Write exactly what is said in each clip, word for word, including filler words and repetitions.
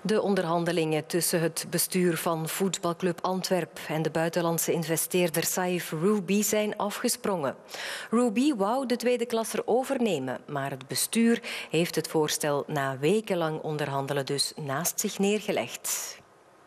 De onderhandelingen tussen het bestuur van voetbalclub Antwerp en de buitenlandse investeerder Saïf Roubi zijn afgesprongen. Roubi wou de tweede klasser overnemen, maar het bestuur heeft het voorstel na wekenlang onderhandelen dus naast zich neergelegd.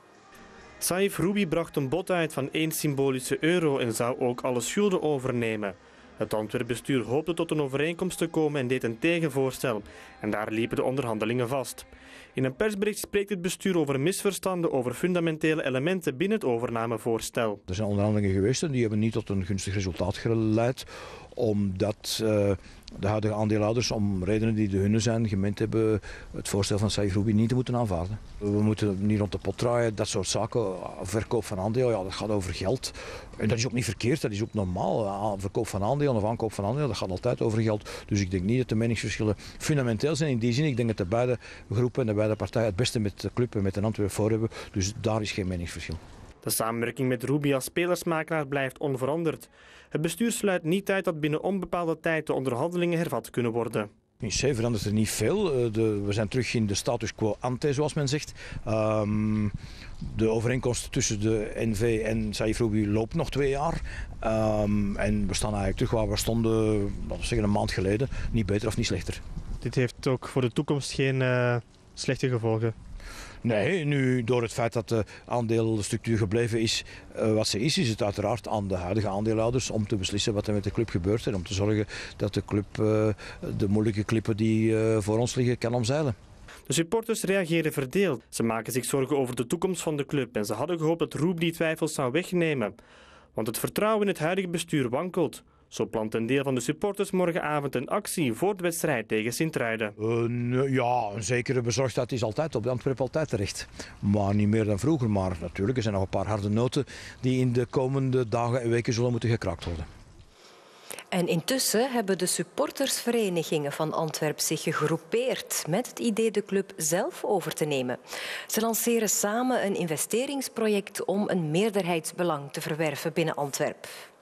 Saïf Roubi bracht een bod uit van één symbolische euro en zou ook alle schulden overnemen. Het Antwerp-bestuur hoopte tot een overeenkomst te komen en deed een tegenvoorstel. En daar liepen de onderhandelingen vast. In een persbericht spreekt het bestuur over misverstanden over fundamentele elementen binnen het overnamevoorstel. Er zijn onderhandelingen geweest en die hebben niet tot een gunstig resultaat geleid, omdat uh, de huidige aandeelhouders, om redenen die de hunne zijn, gemeend hebben het voorstel van Saïf Roubi niet te moeten aanvaarden. We moeten niet rond de pot draaien, dat soort zaken. Verkoop van aandelen, ja, dat gaat over geld. En dat is ook niet verkeerd, dat is ook normaal. Verkoop van aandelen of aankoop van aandelen, dat gaat altijd over geld. Dus ik denk niet dat de meningsverschillen fundamenteel zijn in die zin. Ik denk dat de beide groepen en de beide partijen het beste met de club en met de Antwerp voor hebben. Dus daar is geen meningsverschil. De samenwerking met Roubi als spelersmakelaar blijft onveranderd. Het bestuur sluit niet uit dat binnen onbepaalde tijd de onderhandelingen hervat kunnen worden. In C verandert er niet veel. De, we zijn terug in de status quo ante, zoals men zegt. Um, de overeenkomst tussen de N V en Saïf Roubi loopt nog twee jaar. Um, en we staan eigenlijk terug waar we stonden, laten we zeggen, een maand geleden. Niet beter of niet slechter. Dit heeft ook voor de toekomst geen uh, slechte gevolgen? Nee, nu door het feit dat de aandeelstructuur gebleven is uh, wat ze is, is het uiteraard aan de huidige aandeelhouders om te beslissen wat er met de club gebeurt en om te zorgen dat de club uh, de moeilijke klippen die uh, voor ons liggen kan omzeilen. De supporters reageren verdeeld. Ze maken zich zorgen over de toekomst van de club en ze hadden gehoopt dat Roubi die twijfels zou wegnemen. Want het vertrouwen in het huidige bestuur wankelt. Zo plant een deel van de supporters morgenavond een actie voor de wedstrijd tegen Sint-Truiden. Uh, ja, een zekere bezorgdheid is altijd op de Antwerp altijd terecht. Maar niet meer dan vroeger. Maar natuurlijk, er zijn nog een paar harde noten die in de komende dagen en weken zullen moeten gekraakt worden. En intussen hebben de supportersverenigingen van Antwerp zich gegroepeerd met het idee de club zelf over te nemen. Ze lanceren samen een investeringsproject om een meerderheidsbelang te verwerven binnen Antwerp.